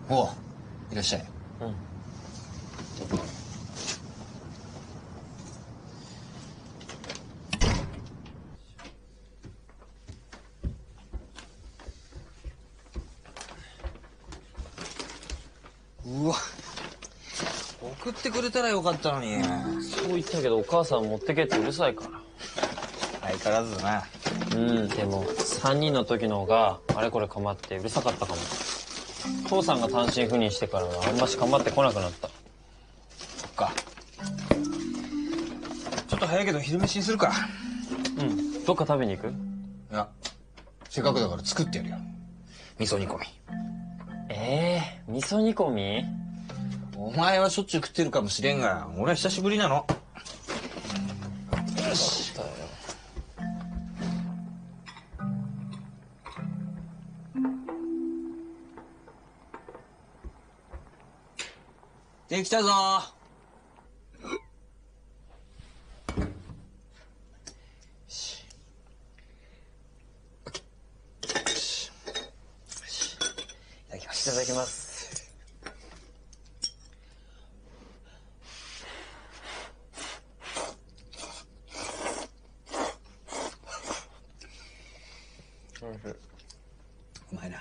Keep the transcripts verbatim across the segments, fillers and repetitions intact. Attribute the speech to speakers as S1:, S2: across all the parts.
S1: おう、いらっしゃい。うん。うわ、送ってくれたらよかったのに。
S2: そう言ったけどお母さん持ってけってうるさいから。
S1: 相変わらずだな。
S2: うん、でもさんにんの時の方があれこれ構ってうるさかったかも。父さんが単身赴任してからはあんまし構ってこなくなった。
S1: そっか。ちょっと早いけど昼飯にするか。
S2: うん。どっか食べに行く？
S1: いや、せっかくだから作ってやるよ。味噌煮込み。
S2: ええー、味噌煮込み？
S1: お前はしょっちゅう食ってるかもしれんが、俺は久しぶりなの。よし。できたぞ。
S2: いただきます。
S1: うまいな。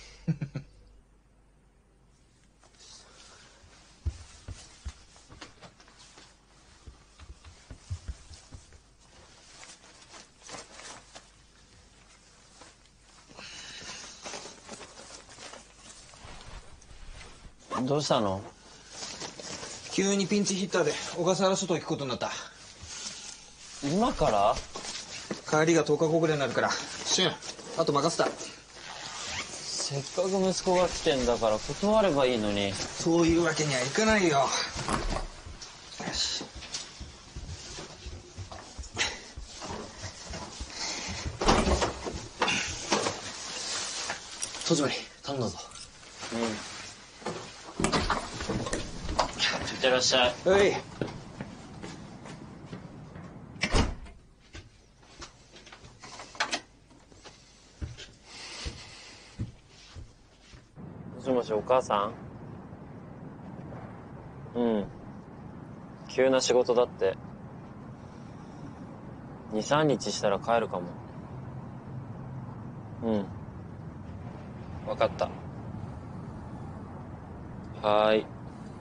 S2: どうしたの？
S1: 急にピンチヒッターで小笠原諸島行くことになった。
S2: 今から？
S1: 帰りがとおかごぐらいになるから、俊、あと任せた。
S2: せっかく息子が来てんだから断ればいいのに。
S1: そういうわけにはいかないよ。よし。戸締まり頼んだぞ。
S2: うん。いってらっしゃい。
S1: はい。
S2: もしもし、お母さん？うん。急な仕事だって。に、さんにちしたら帰るかも。うん。わかった。はーい。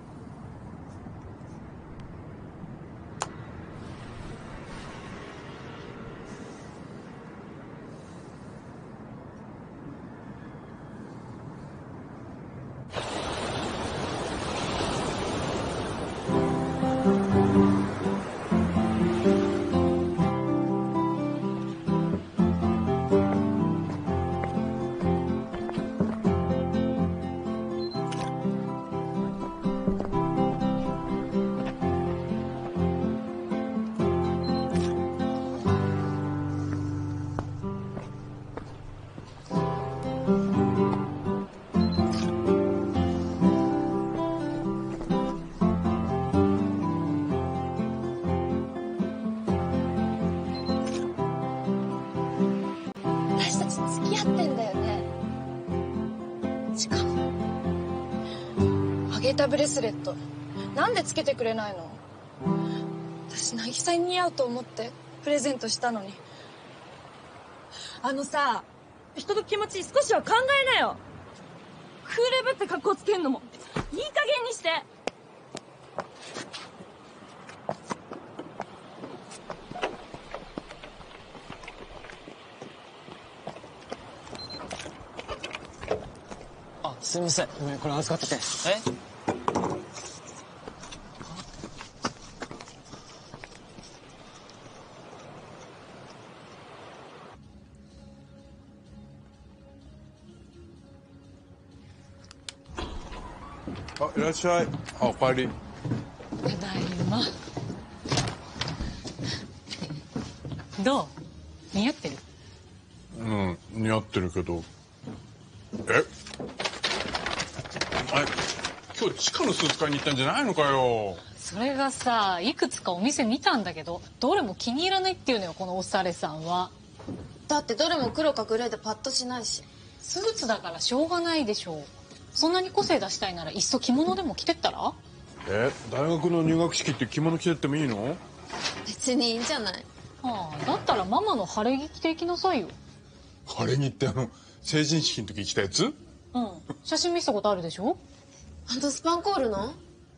S3: ブレスレットなんでつけてくれないの？私渚に似合うと思ってプレゼントしたのに。
S4: あのさ、人の気持ち少しは考えなよ。クールぶって格好つけんのもいい加減にして。
S2: あ、すいません。
S1: ごめん、これ預かってて。
S2: え？
S5: あ、いらっしゃい。あ、おかえり。
S6: ただいま。どう？似合ってる？
S5: うん、似合ってるけど。え？お前、今日地下のスーツ買いに行ったんじゃないのかよ。
S6: それがさ、いくつかお店見たんだけど、どれも気に入らないっていうのよ、このおされさんは。
S3: だってどれも黒かグレーでパッとしないし。
S6: スーツだからしょうがないでしょう。 そんなに個性出したいならいっそ着物でも着てったら？
S5: え、大学の入学式って着物着てってもいいの？
S3: 別にいいんじゃない？
S6: ああ、だったらママの晴れ着着ていきなさいよ。
S5: 晴れ着ってあの成人式の時着たやつ？
S6: うん。写真見せたことあるでしょ？
S3: あのスパンコールの？はあ？あんな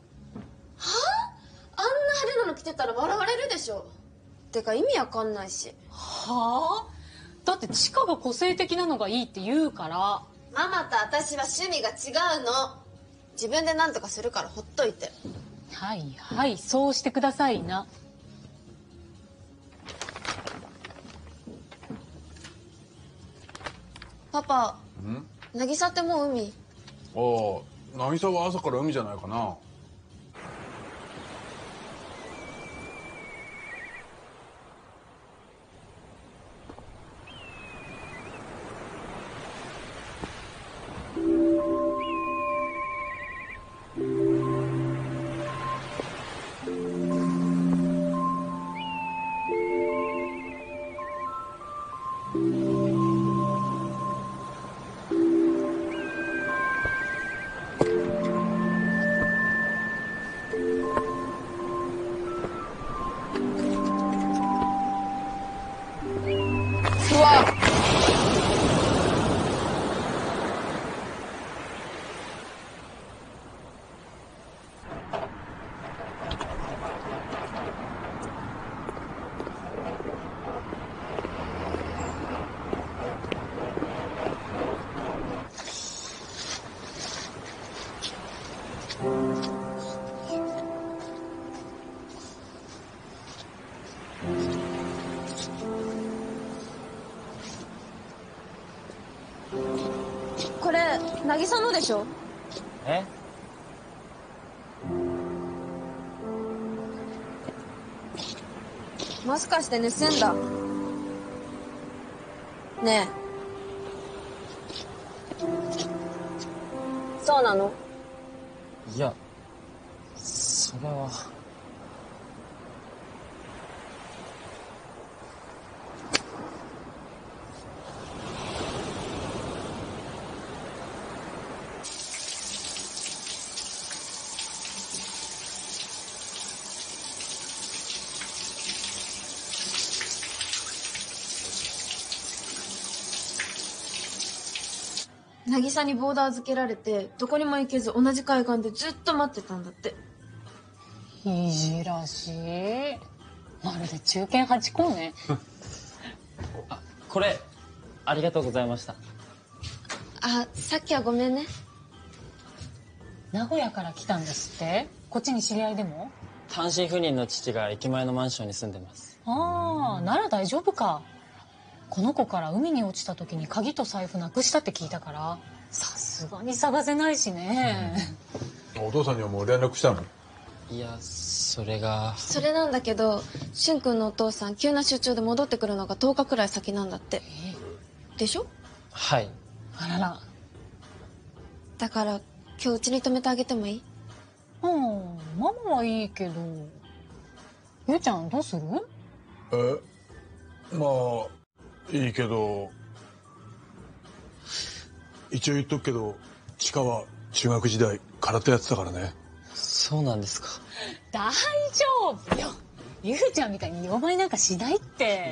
S3: 派手なの着てたら笑われるでしょ。てか意味わかんないし。
S6: はあ？だってチカが個性的なのがいいって言うから。
S3: ママと私は趣味が違うの。自分で何とかするからほっといて。
S6: はいはい、そうしてくださいな。
S3: パパ、
S5: ん？
S3: 渚ってもう海？
S5: ああ、渚は朝から海じゃないかな。
S3: うわ。これ渚のでしょ？
S2: え？
S3: もしかして盗んだ？ねえ。そうなの？
S2: いや、それは。
S3: 渚にボーダー預けられてどこにも行けず同じ海岸でずっと待ってたんだって。
S6: いじらしい。まるで中堅八校ね。
S2: あ、これありがとうございました。
S3: あ、さっきはごめんね。
S6: 名古屋から来たんですって？こっちに知り合いでも？
S2: 単身赴任の父が駅前のマンションに住んでます。
S6: ああ、なら大丈夫か。この子から海に落ちた時に鍵と財布なくしたって聞いたから、さすがに探せないしね。
S5: お父さんにはもう連絡したの？
S2: いや、それが。
S3: それなんだけど、俊くんのお父さん急な出張で戻ってくるのがとおかくらい先なんだって。でしょ？
S2: はい。
S6: あらら。
S3: だから今日うちに泊めてあげてもいい？
S6: うん、ママはいいけど。ゆうちゃんどうする？
S5: え、まあいいけど、一応言っとくけど、千佳は中学時代空手やってたからね。
S2: そうなんですか。
S6: 大丈夫よ。ゆうちゃんみたいに弱いなんかしないって。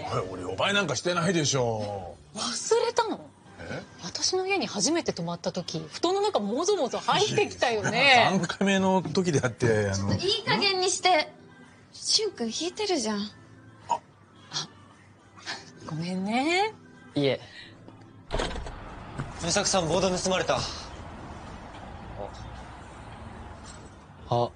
S5: 俺お前なんかしてないでしょ。
S6: 忘れたの？
S5: え？
S6: 私の家に初めて泊まった時、布団の中もぞもぞ入ってきたよね。
S5: さんかいめの時であって、あの。
S3: いい加減にして。俊くん引いてるじゃん。
S6: ごめんね。
S2: いえ。
S7: 美咲さんボード盗まれた。
S2: あ。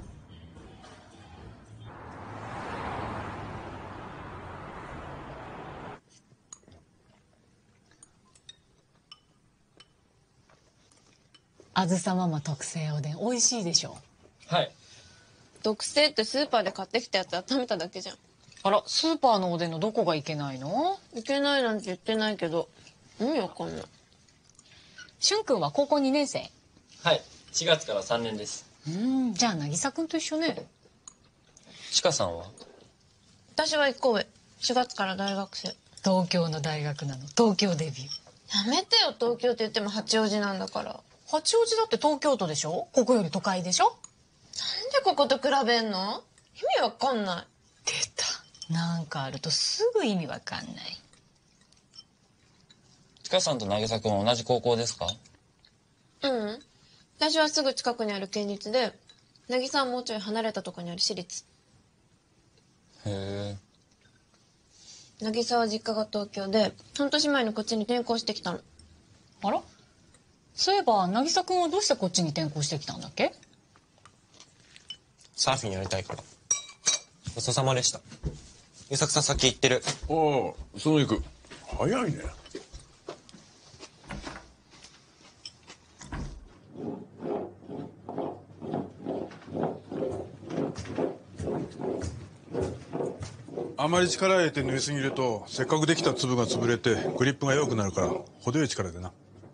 S6: あずさママ特製おでん美味しいでしょ？
S2: はい。
S3: 特製ってスーパーで買ってきたやつ温めただけじゃん。
S6: あら、スーパーのおでんのどこがいけないの？
S3: いけないなんて言ってないけど、意味わかんない。
S6: しゅんくんは高校にねん生？
S2: はい。しがつからさんねんです。
S6: うん、じゃあ渚くんと一緒ね。
S2: ちかさんは？
S3: 私はいっこ上。しがつから大学生。
S6: 東京の大学なの。東京デビュー。
S3: やめてよ、東京って言っても八王子なんだから。
S6: 八王子だって東京都でしょ？ここより都会でしょ？
S3: なんでここと比べんの？意味わかんない。
S6: 出た。なんかあるとすぐ意味わかんない。
S2: ちかさんと渚くんは同じ高校ですか？
S3: ううん。私はすぐ近くにある県立で、渚はもうちょい離れたとこにある私立。
S2: へえ。
S3: 渚は実家が東京で、半年前にこっちに転校してきたの。
S6: あら？そういえば渚くんはどうしてこっちに転校してきたんだっけ？
S7: サーフィンやりたいから。ごちそうさまでした。優作さん先行ってる。
S5: ああ、その行く。早いね。あまり力入れて縫いすぎるとせっかくできた粒が潰れてグリップが弱くなるから程よい力でな。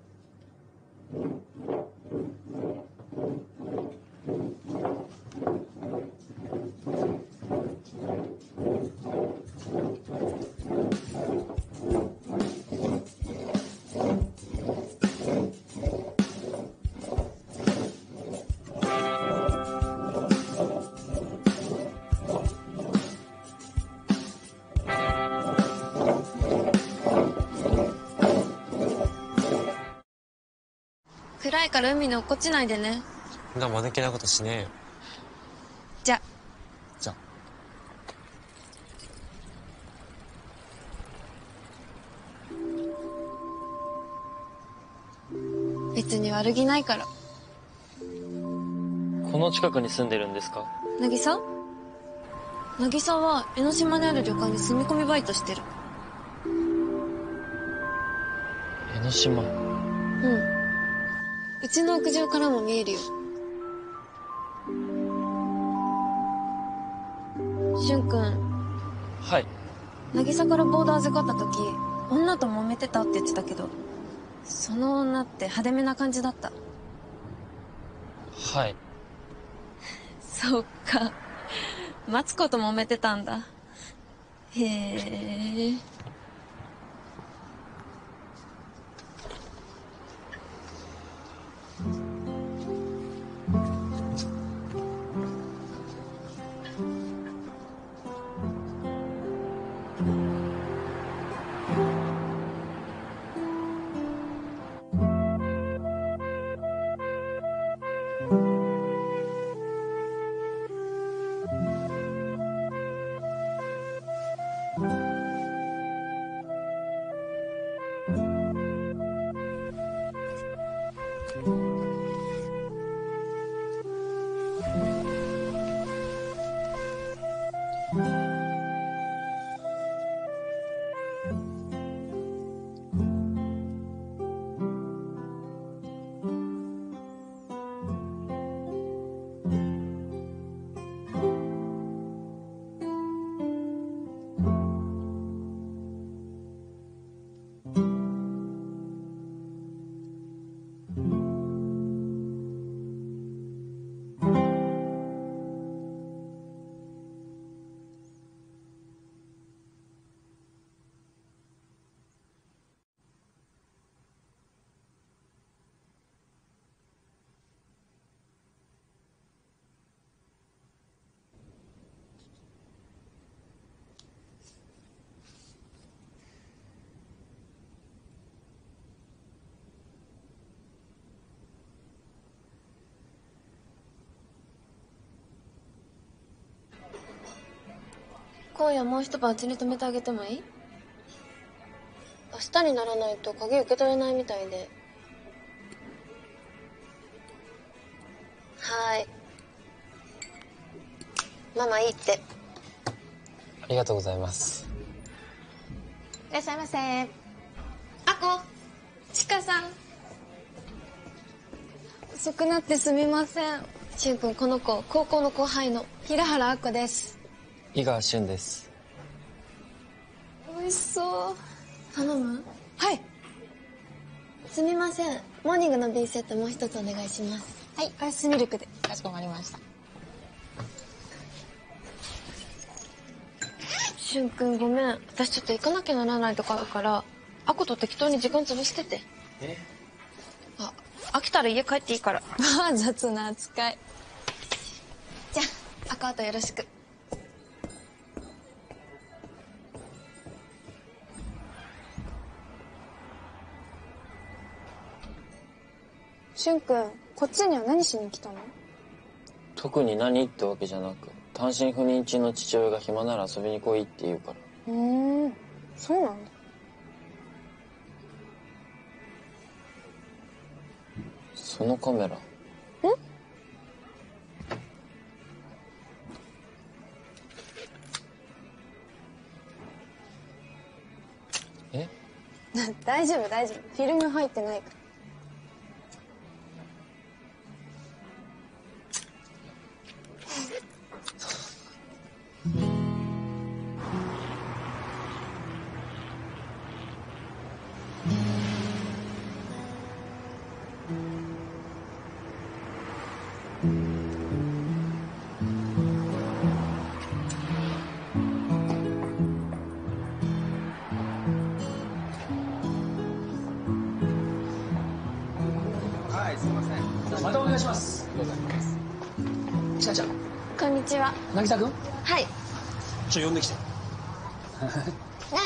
S3: 暗いから海に落っこちないでね。
S7: んな間抜けなことしねえよ。
S3: じゃ。
S7: じゃあ。
S3: 別に悪気ないから。
S2: この近くに住んでるんですか？
S3: 渚？渚は江ノ島にある旅館に住み込みバイトしてる。
S2: 江ノ島。
S3: うん。うちの屋上からも見えるよ。俊くん。
S2: はい。
S3: 渚からボード預かった時、女と揉めてたって言ってたけど、その女って派手めな感じだった。
S2: はい。
S3: そっか。マツコと揉めてたんだ。へえ。今夜もう一晩うちに泊めてあげてもいい？明日にならないと鍵受け取れないみたいで。はーい。ママいいって。
S7: ありがとうございます。
S3: いらっしゃいませ。あこ、ちかさん。遅くなってすみません。しゅんくん、この子、高校の後輩の平原あこです。
S7: 井川俊です。
S3: 美味しそう。頼む？はい。すみません。モーニングの B セットもう一つお願いします。はい、アイスミルクで。かしこまりました。しゅんくんごめん。私ちょっと行かなきゃならないとこあるから、あこと適当に時間潰してて。
S7: え？
S3: あ、 飽きたら家帰っていいから。ああ、雑な扱い。じゃあ、アカウントよろしく。しゅんくん、こっちには何しに来たの？
S2: 特に何ってわけじゃなく、単身赴任中の父親が暇なら遊びに来いって言うから。
S3: うーん、そうなんだ。
S2: そのカメラ。ん？え？
S3: 大丈夫大丈夫。フィルム入ってないから。
S8: またお願いします。ちかちゃん。
S3: こんにちは。
S8: 渚君。
S3: はい。
S8: ちょ呼んできて。
S3: 渚！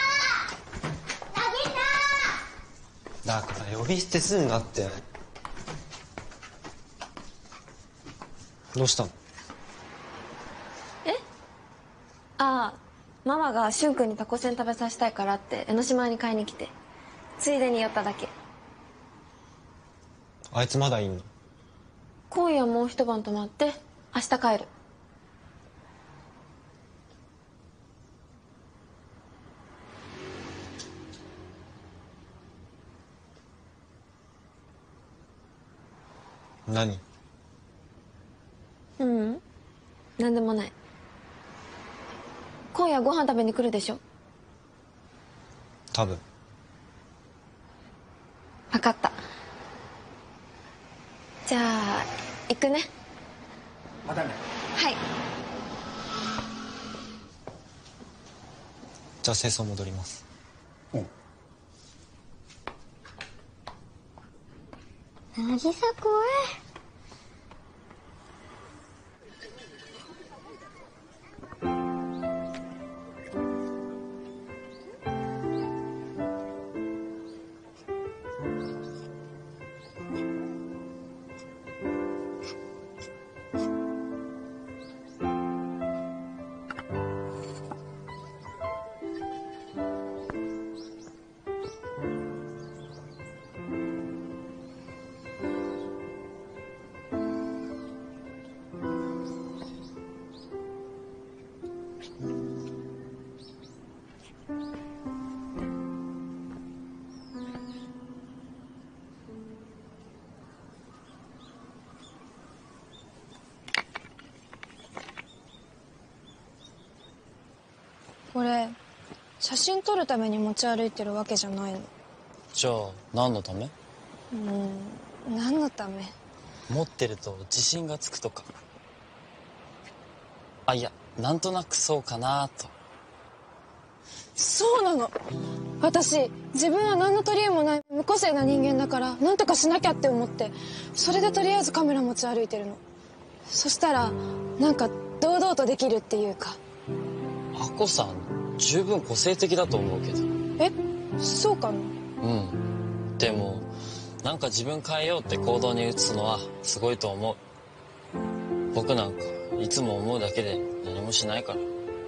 S3: 渚！
S7: だから呼び捨てすんなって。どうしたの？
S3: え？ああ、ママがしゅんくんにタコせん食べさせたいからって江ノ島に買いに来て、ついでに寄っただけ。
S7: あいつまだいんの？
S3: 今夜もう一晩泊まって明日帰る。
S7: 何？
S3: ううん、なんでもない。今夜ご飯食べに来るでしょ？
S7: 多分。
S3: 分かった。じゃあ行くね。
S8: またね。
S3: はい。
S7: じゃあ清掃戻ります。
S8: うん。
S3: 渚怖い。これ写真撮るために持ち歩いてるわけじゃないの。
S2: じゃあ何のため？
S3: うん何のため？
S2: 持ってると自信がつくとか。あ、いや、なんとなくそうかなと。
S3: そうなの。私自分は何の取り柄もない無個性な人間だから何とかしなきゃって思って、それでとりあえずカメラ持ち歩いてるの。そしたらなんか堂々とできるっていうか。
S2: アコさん十分個性的だと思うけど。
S3: え、そうかな？
S2: うん。でもなんか自分変えようって行動に移すのはすごいと思う。僕なんかいつも思うだけで何もしないから。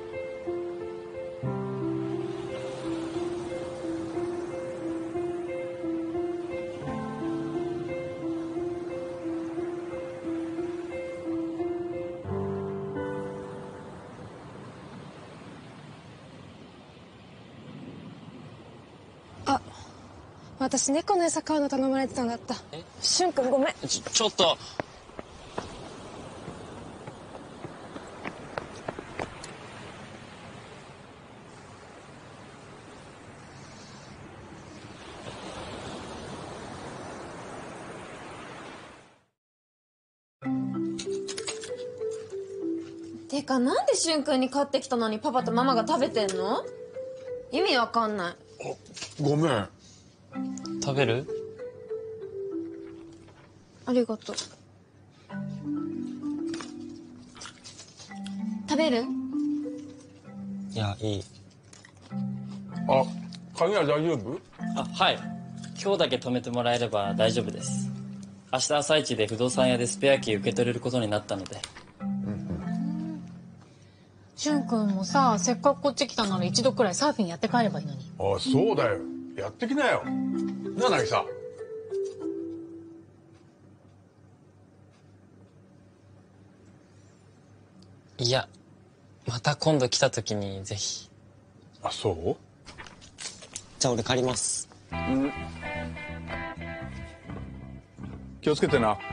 S3: あ、私猫の餌買うの頼まれてたんだった。
S2: え？
S3: しゅんくんごめん。
S2: ちょ、ちょっと。
S3: てかなんでしゅんくんに買ってきたのにパパとママが食べてんの？意味わかんない。
S5: ごめん。
S2: 食べる？
S3: ありがとう。食べる？
S2: いや、いい。
S5: あ、鍵は大丈夫？
S2: あ、はい。今日だけ止めてもらえれば大丈夫です。明日朝一で不動産屋でスペアキー受け取れることになったので。
S6: しゅんくんもさ、せっかくこっち来たなら一度くらいサーフィンやって帰ればいいのに。
S5: あ、そうだよ。やってきなよ。なあ、渚。
S2: いや、また今度来た時にぜひ。
S5: あ、そう？
S7: じゃあ俺借ります。
S5: うん。気をつけてな。
S7: はい。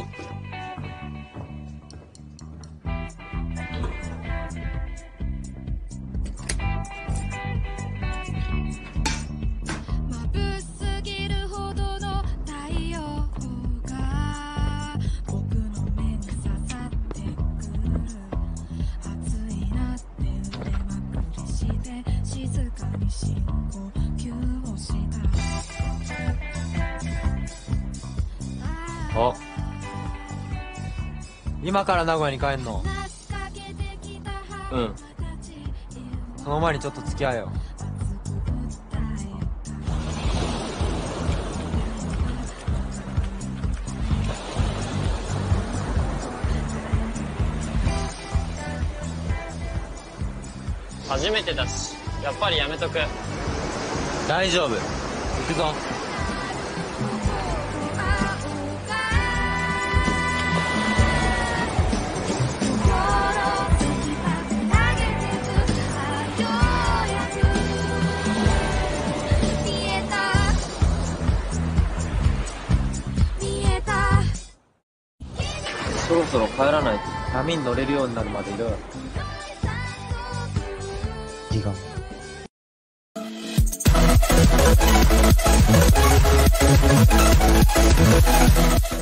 S9: あ、今から名古屋に帰んの？
S2: うん。
S9: その前にちょっと付き合えよ。
S2: 初めてだし、やっぱりやめとく。
S9: 大丈夫。行くぞ。
S2: そろそろ帰らないと。
S9: 波に乗れるようになるまでいろよ。
S7: いいかも。